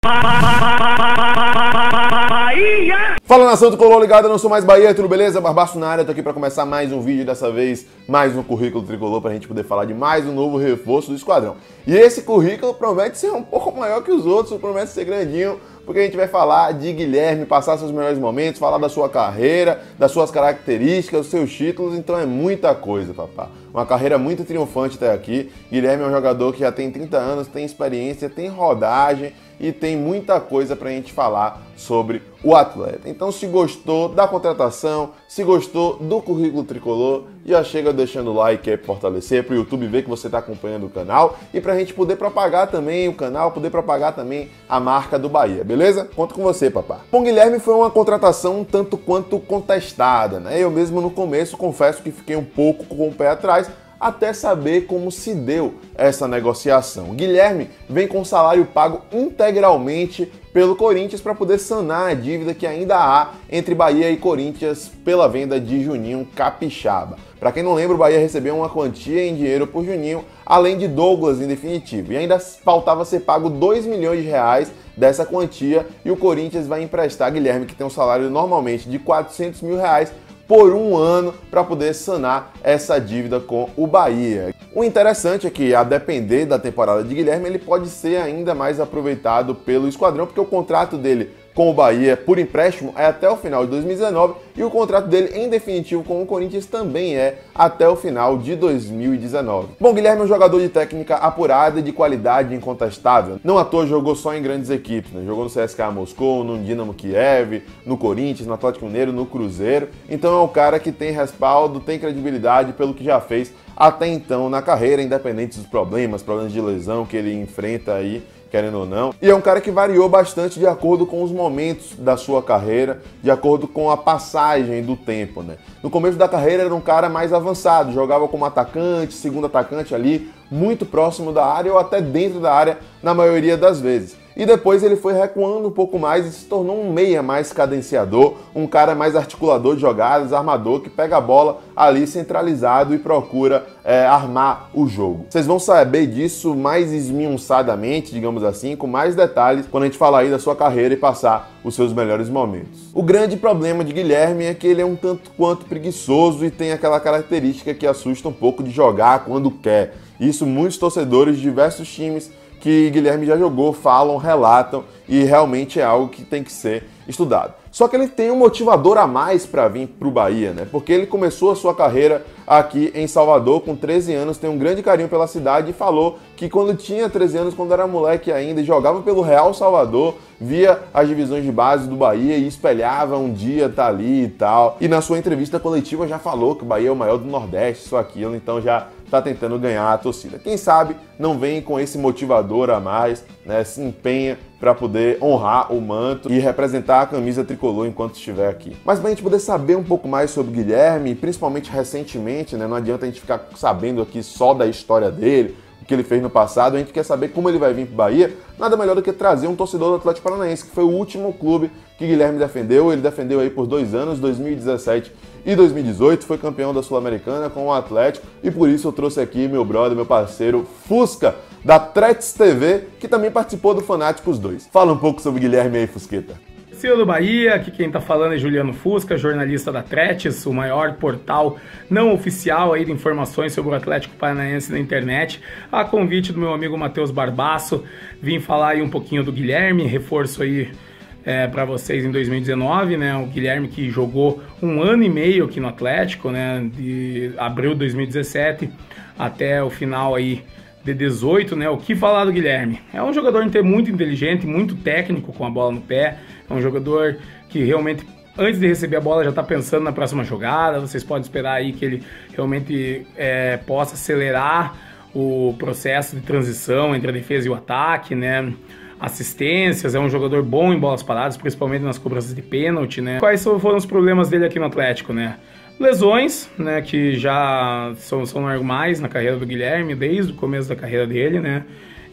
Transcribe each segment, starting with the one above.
Fala, nação do Tricolor ligada, não sou mais Bahia, tudo beleza? Barbaço na área, tô aqui pra começar mais um vídeo, dessa vez mais um currículo tricolor pra gente poder falar de mais um novo reforço do esquadrão. E esse currículo promete ser um pouco maior que os outros, promete ser grandinho, porque a gente vai falar de Guilherme, passar seus melhores momentos, falar da sua carreira, das suas características, dos seus títulos, então é muita coisa, papá. Uma carreira muito triunfante até aqui. Guilherme é um jogador que já tem 30 anos, tem experiência, tem rodagem e tem muita coisa pra gente falar sobre o atleta. Então, se gostou da contratação, se gostou do currículo tricolor, já chega deixando o like aí pra fortalecer, pro YouTube ver que você tá acompanhando o canal e pra gente poder propagar também o canal, poder propagar também a marca do Bahia, beleza? Conto com você, papá. Bom, Guilherme foi uma contratação um tanto quanto contestada, né? Eu mesmo no começo confesso que fiquei um pouco com o pé atrás, até saber como se deu essa negociação. Guilherme vem com salário pago integralmente pelo Corinthians para poder sanar a dívida que ainda há entre Bahia e Corinthians pela venda de Juninho Capixaba. Para quem não lembra, o Bahia recebeu uma quantia em dinheiro por Juninho, além de Douglas em definitivo. E ainda faltava ser pago 2 milhões de reais dessa quantia e o Corinthians vai emprestar Guilherme, que tem um salário normalmente de 400 mil reais, por um ano para poder sanar essa dívida com o Bahia. O interessante é que, a depender da temporada de Guilherme, ele pode ser ainda mais aproveitado pelo esquadrão, porque o contrato dele com o Bahia por empréstimo é até o final de 2019 e o contrato dele em definitivo com o Corinthians também é até o final de 2019. Bom, Guilherme é um jogador de técnica apurada e de qualidade incontestável. Não à toa jogou só em grandes equipes, né? Jogou no CSKA Moscou, no Dinamo Kiev, no Corinthians, no Atlético Mineiro, no Cruzeiro. Então é um cara que tem respaldo, tem credibilidade pelo que já fez até então na carreira, independente dos problemas de lesão que ele enfrenta aí, querendo ou não. E é um cara que variou bastante de acordo com os momentos da sua carreira, de acordo com a passagem do tempo, né? No começo da carreira era um cara mais avançado, jogava como atacante, segundo atacante ali, muito próximo da área ou até dentro da área na maioria das vezes. E depois ele foi recuando um pouco mais e se tornou um meia mais cadenciador, um cara mais articulador de jogadas, armador, que pega a bola ali centralizado e procura armar o jogo. Vocês vão saber disso mais esmiuçadamente, digamos assim, com mais detalhes, quando a gente falar aí da sua carreira e passar os seus melhores momentos. O grande problema de Guilherme é que ele é um tanto quanto preguiçoso e tem aquela característica que assusta um pouco de jogar quando quer. Isso muitos torcedores de diversos times que Guilherme já jogou falam, relatam e realmente é algo que tem que ser estudado. Só que ele tem um motivador a mais para vir para o Bahia, né? Porque ele começou a sua carreira aqui em Salvador com 13 anos, tem um grande carinho pela cidade e falou que quando tinha 13 anos, quando era moleque ainda e jogava pelo Real Salvador, via as divisões de base do Bahia e espelhava um dia estar ali e tal. E na sua entrevista coletiva já falou que o Bahia é o maior do Nordeste, isso aquilo, então já tá tentando ganhar a torcida. Quem sabe não vem com esse motivador a mais, né? Se empenha para poder honrar o manto e representar a camisa tricolor enquanto estiver aqui. Mas para a gente poder saber um pouco mais sobre Guilherme, principalmente recentemente, né? Não adianta a gente ficar sabendo aqui só da história dele, o que ele fez no passado, a gente quer saber como ele vai vir para o Bahia, nada melhor do que trazer um torcedor do Atlético Paranaense, que foi o último clube que Guilherme defendeu. Ele defendeu aí por 2 anos, 2017 e 2018, foi campeão da Sul-Americana com o Atlético e por isso eu trouxe aqui meu brother, meu parceiro Fusca, da Tretes TV, que também participou do Fanáticos 2. Fala um pouco sobre Guilherme aí, Fusqueta. Senhor do Bahia, aqui quem tá falando é Juliano Fusca, jornalista da Tretes, o maior portal não oficial aí de informações sobre o Atlético Paranaense na internet. A convite do meu amigo Matheus Barbaço, vim falar aí um pouquinho do Guilherme, reforço aí para vocês em 2019, né? O Guilherme que jogou 1 ano e meio aqui no Atlético, né? De abril de 2017 até o final aí de 18, né? O que falar do Guilherme? É um jogador muito inteligente, muito técnico com a bola no pé. É um jogador que realmente, antes de receber a bola, já está pensando na próxima jogada. Vocês podem esperar aí que ele realmente possa acelerar o processo de transição entre a defesa e o ataque, né? Assistências, é um jogador bom em bolas paradas, principalmente nas cobranças de pênalti, né? Quais foram os problemas dele aqui no Atlético, né? Lesões, né, que já são normais na carreira do Guilherme, desde o começo da carreira dele, né?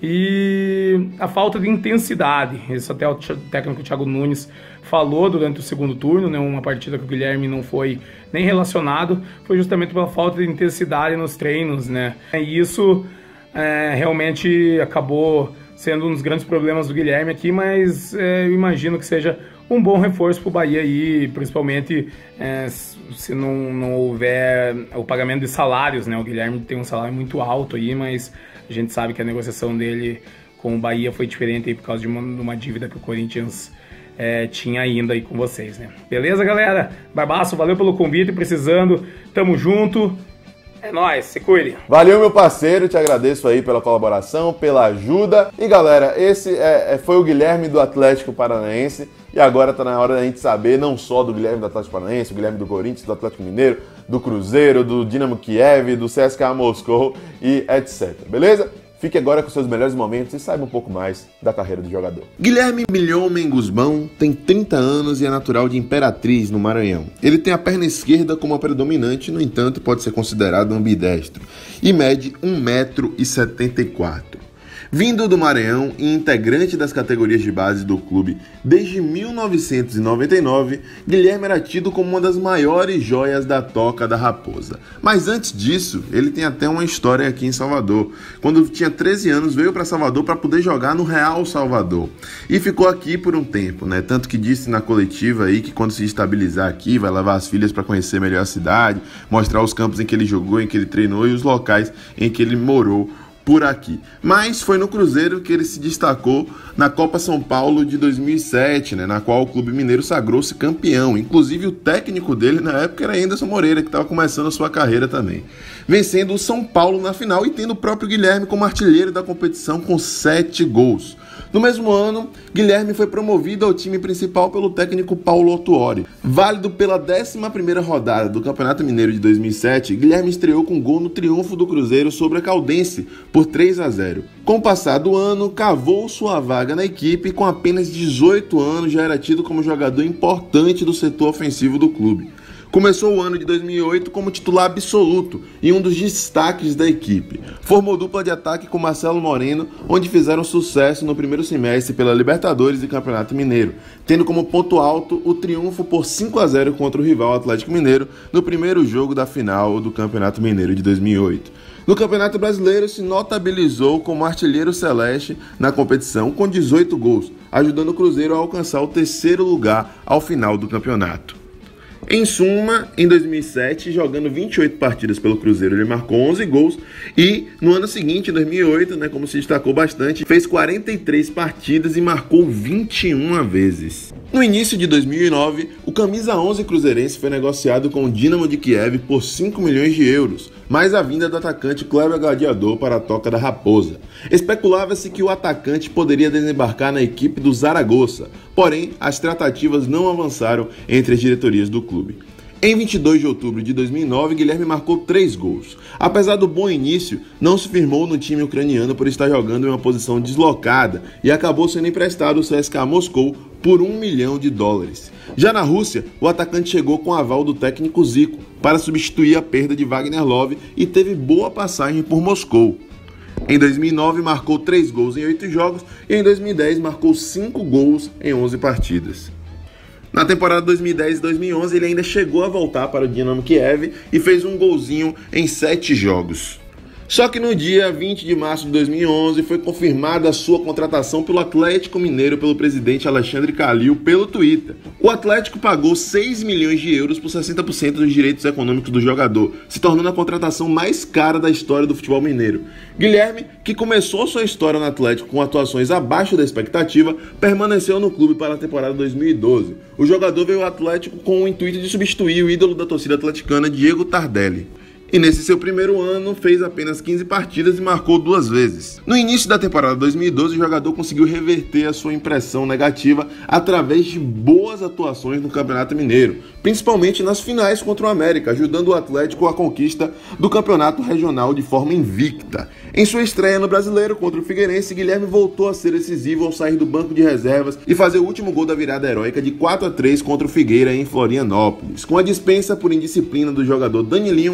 E a falta de intensidade, isso até o técnico Thiago Nunes falou durante o segundo turno, né, uma partida que o Guilherme não foi nem relacionado, foi justamente pela falta de intensidade nos treinos, né? E isso realmente acabou sendo um dos grandes problemas do Guilherme aqui, mas eu imagino que seja um bom reforço para o Bahia aí, principalmente se não houver o pagamento de salários, né? O Guilherme tem um salário muito alto aí, mas a gente sabe que a negociação dele com o Bahia foi diferente aí por causa de uma dívida que o Corinthians tinha ainda aí com vocês, né? Beleza, galera? Barbaço, valeu pelo convite, precisando, tamo junto. É nóis, se cuide. Valeu, meu parceiro, te agradeço aí pela colaboração, pela ajuda. E galera, esse foi o Guilherme do Atlético Paranaense. E agora tá na hora da gente saber não só do Guilherme do Atlético Paranaense, o Guilherme do Corinthians, do Atlético Mineiro, do Cruzeiro, do Dinamo Kiev, do CSKA Moscou e etc. Beleza? Fique agora com seus melhores momentos e saiba um pouco mais da carreira do jogador. Guilherme Milhomem Guzmão tem 30 anos e é natural de Imperatriz, no Maranhão. Ele tem a perna esquerda como a predominante, no entanto pode ser considerado ambidestro, e mede 1,74 m. Vindo do Maranhão e integrante das categorias de base do clube desde 1999, Guilherme era tido como uma das maiores joias da Toca da Raposa. Mas antes disso, ele tem até uma história aqui em Salvador. Quando tinha 13 anos, veio para Salvador para poder jogar no Real Salvador. E ficou aqui por um tempo, né? Tanto que disse na coletiva aí que quando se estabilizar aqui, vai levar as filhas para conhecer melhor a cidade, mostrar os campos em que ele jogou, em que ele treinou e os locais em que ele morou por aqui. Mas foi no Cruzeiro que ele se destacou na Copa São Paulo de 2007, né, na qual o Clube Mineiro sagrou-se campeão. Inclusive o técnico dele na época era Anderson Moreira, que estava começando a sua carreira também. Vencendo o São Paulo na final e tendo o próprio Guilherme como artilheiro da competição com 7 gols. No mesmo ano, Guilherme foi promovido ao time principal pelo técnico Paulo Autuori. Válido pela 11ª rodada do Campeonato Mineiro de 2007, Guilherme estreou com gol no triunfo do Cruzeiro sobre a Caldense por 3-0. Com o passar do ano, cavou sua vaga na equipe e com apenas 18 anos já era tido como jogador importante do setor ofensivo do clube. Começou o ano de 2008 como titular absoluto e um dos destaques da equipe. Formou dupla de ataque com Marcelo Moreno, onde fizeram sucesso no primeiro semestre pela Libertadores e Campeonato Mineiro, tendo como ponto alto o triunfo por 5-0 contra o rival Atlético Mineiro no primeiro jogo da final do Campeonato Mineiro de 2008. No Campeonato Brasileiro se notabilizou como artilheiro celeste na competição com 18 gols, ajudando o Cruzeiro a alcançar o 3º lugar ao final do campeonato. Em suma, em 2007, jogando 28 partidas pelo Cruzeiro, ele marcou 11 gols e no ano seguinte, em 2008, né, como se destacou bastante, fez 43 partidas e marcou 21 vezes. No início de 2009, o camisa 11 cruzeirense foi negociado com o Dinamo de Kiev por 5 milhões de euros, mais a vinda do atacante Kleber Gladiador para a Toca da Raposa. Especulava-se que o atacante poderia desembarcar na equipe do Zaragoza, porém as tratativas não avançaram entre as diretorias do clube. Em 22 de outubro de 2009, Guilherme marcou 3 gols. Apesar do bom início, não se firmou no time ucraniano por estar jogando em uma posição deslocada e acabou sendo emprestado ao CSKA Moscou por $1 milhão. Já na Rússia, o atacante chegou com o aval do técnico Zico para substituir a perda de Wagner Love e teve boa passagem por Moscou. Em 2009 marcou 3 gols em 8 jogos e em 2010 marcou 5 gols em 11 partidas. Na temporada 2010-2011 ele ainda chegou a voltar para o Dinamo Kiev e fez um golzinho em 7 jogos. Só que no dia 20 de março de 2011 foi confirmada a sua contratação pelo Atlético Mineiro pelo presidente Alexandre Calil pelo Twitter. O Atlético pagou 6 milhões de euros por 60% dos direitos econômicos do jogador, se tornando a contratação mais cara da história do futebol mineiro. Guilherme, que começou sua história no Atlético com atuações abaixo da expectativa, permaneceu no clube para a temporada 2012. O jogador veio ao Atlético com o intuito de substituir o ídolo da torcida atleticana, Diego Tardelli. E nesse seu primeiro ano fez apenas 15 partidas e marcou 2 vezes. No início da temporada 2012, o jogador conseguiu reverter a sua impressão negativa através de boas atuações no Campeonato Mineiro, principalmente nas finais contra o América, ajudando o Atlético à conquista do campeonato regional de forma invicta. Em sua estreia no Brasileiro contra o Figueirense, Guilherme voltou a ser decisivo ao sair do banco de reservas e fazer o último gol da virada heróica de 4-3 contra o Figueira em Florianópolis. Com a dispensa por indisciplina do jogador Danilinho,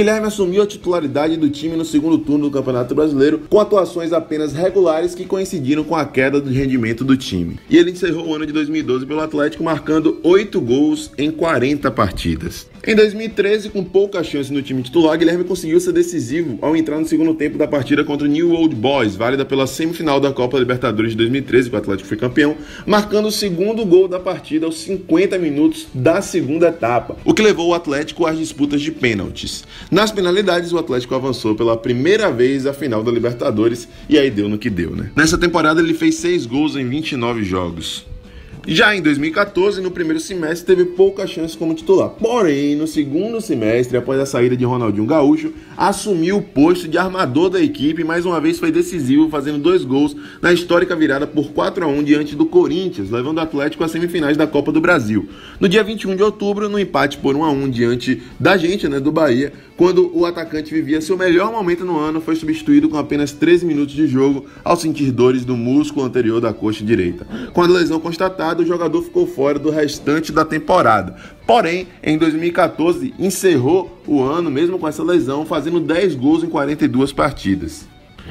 Guilherme assumiu a titularidade do time no segundo turno do Campeonato Brasileiro, com atuações apenas regulares que coincidiram com a queda do rendimento do time. E ele encerrou o ano de 2012 pelo Atlético marcando 8 gols em 40 partidas. Em 2013, com pouca chance no time titular, Guilherme conseguiu ser decisivo ao entrar no segundo tempo da partida contra o New Old Boys, válida pela semifinal da Copa Libertadores de 2013, que o Atlético foi campeão, marcando o segundo gol da partida aos 50 minutos da segunda etapa, o que levou o Atlético às disputas de pênaltis. Nas penalidades, o Atlético avançou pela primeira vez à final da Libertadores e aí deu no que deu, né? Nessa temporada ele fez 6 gols em 29 jogos. Já em 2014, no primeiro semestre, teve pouca chance como titular. Porém, no segundo semestre, após a saída de Ronaldinho Gaúcho, assumiu o posto de armador da equipe e mais uma vez foi decisivo, fazendo 2 gols na histórica virada por 4-1 diante do Corinthians, levando o Atlético às semifinais da Copa do Brasil. No dia 21 de outubro, no empate por 1-1 diante da gente, do Bahia, quando o atacante vivia seu melhor momento no ano, foi substituído com apenas 13 minutos de jogo ao sentir dores do músculo anterior da coxa direita. Com a lesão constatada, o jogador ficou fora do restante da temporada. Porém, em 2014, encerrou o ano mesmo com essa lesão, fazendo 10 gols em 42 partidas.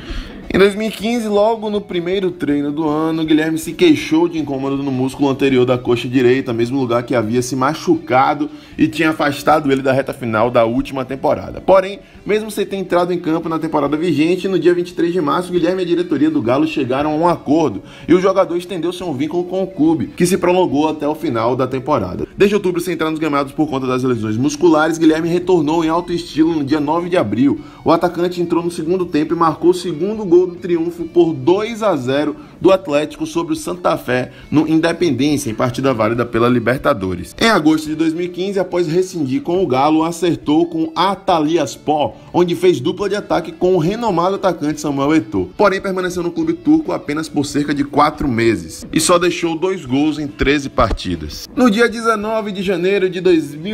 Em 2015, logo no primeiro treino do ano, Guilherme se queixou de incômodo no músculo anterior da coxa direita, mesmo lugar que havia se machucado e tinha afastado ele da reta final da última temporada. Porém, mesmo sem ter entrado em campo na temporada vigente, no dia 23 de março, Guilherme e a diretoria do Galo chegaram a um acordo e o jogador estendeu seu vínculo com o clube, que se prolongou até o final da temporada. Desde outubro, sem entrar nos gramados por conta das lesões musculares, Guilherme retornou em alto estilo no dia 9 de abril. O atacante entrou no segundo tempo e marcou o segundo gol do triunfo por 2-0 do Atlético sobre o Santa Fé no Independência, em partida válida pela Libertadores. Em agosto de 2015, após rescindir com o Galo, acertou com Antalyaspor, onde fez dupla de ataque com o renomado atacante Samuel Eto'o. Porém, permaneceu no clube turco apenas por cerca de 4 meses e só deixou 2 gols em 13 partidas. No dia 19 de janeiro de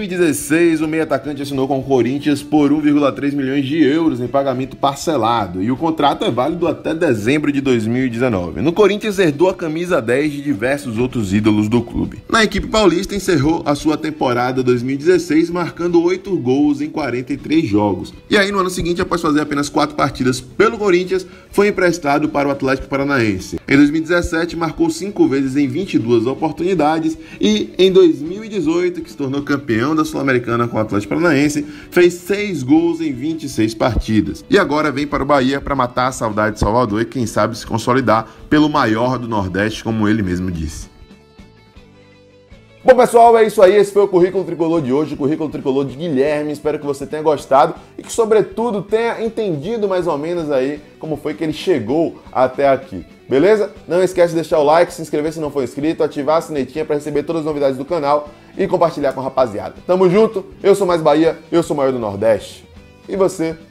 2016, o meio atacante assinou com o Corinthians por 1,3 milhões de euros em pagamento parcelado e o contrato é válido até dezembro de 2019. No Corinthians herdou a camisa 10 de diversos outros ídolos do clube. Na equipe paulista encerrou a sua temporada 2016 marcando 8 gols em 43 jogos. E aí no ano seguinte, após fazer apenas 4 partidas pelo Corinthians, foi emprestado para o Atlético Paranaense. Em 2017 marcou 5 vezes em 22 oportunidades e em 2018, que se tornou campeão da Sul-Americana com o Atlético Paranaense, fez 6 gols em 26 partidas. E agora vem para o Bahia para matar a saudade de Salvador e quem sabe se consolidar pelo maior do Nordeste, como ele mesmo disse. Bom, pessoal, é isso aí. Esse foi o Currículo Tricolor de hoje, o Currículo Tricolor de Guilherme. Espero que você tenha gostado e que, sobretudo, tenha entendido mais ou menos aí como foi que ele chegou até aqui. Beleza? Não esquece de deixar o like, se inscrever se não for inscrito, ativar a sinetinha para receber todas as novidades do canal e compartilhar com a rapaziada. Tamo junto, eu sou Mais Bahia, eu sou o maior do Nordeste. E você?